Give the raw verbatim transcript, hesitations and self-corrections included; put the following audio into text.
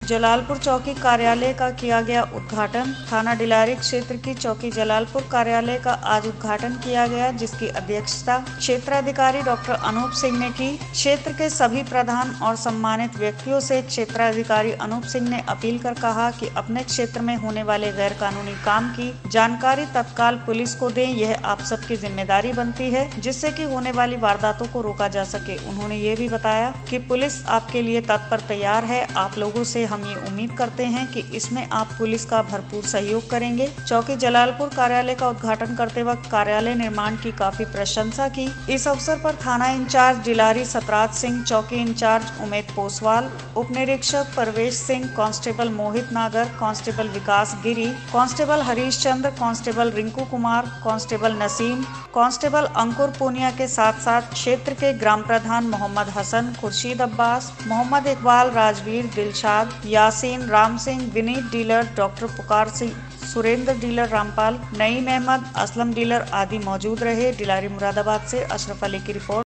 जलालपुर चौकी कार्यालय का किया गया उद्घाटन। थाना डिलारी क्षेत्र की चौकी जलालपुर कार्यालय का आज उद्घाटन किया गया, जिसकी अध्यक्षता क्षेत्राधिकारी डॉक्टर अनूप सिंह ने की। क्षेत्र के सभी प्रधान और सम्मानित व्यक्तियों से क्षेत्राधिकारी अनूप सिंह ने अपील कर कहा कि अपने क्षेत्र में होने वाले गैर कानूनी काम की जानकारी तत्काल पुलिस को दें। यह आप सबकी जिम्मेदारी बनती है, जिससे कि होने वाली वारदातों को रोका जा सके। उन्होंने ये भी बताया कि पुलिस आपके लिए तत्पर तैयार है। आप लोगों से हम ये उम्मीद करते हैं कि इसमें आप पुलिस का भरपूर सहयोग करेंगे। चौकी जलालपुर कार्यालय का उद्घाटन करते वक्त कार्यालय निर्माण की काफी प्रशंसा की। इस अवसर पर थाना इंचार्ज डिलारी सतराज सिंह, चौकी इंचार्ज उमेद पोसवाल, उप निरीक्षक परवेश Singh, constable Mohit Nagar, constable Vikas Giri, constable Harish Chandra, constable Rinku Kumar, constable Naseem, constable Ankur Poonia के साथ साथ क्षेत्र के ग्राम प्रधान Mohammad Hasan, Khurshid Abbas, Mohammad Iqbal, Rajveer, Dilshad, Yasin, Ram Singh, Vineet dealer, doctor Pukar Singh, Surendra dealer, Rampal, Naeem Ahmed, Aslam dealer आदि मौजूद रहे। डिलारी मुरादाबाद से अशरफ अली की रिपोर्ट।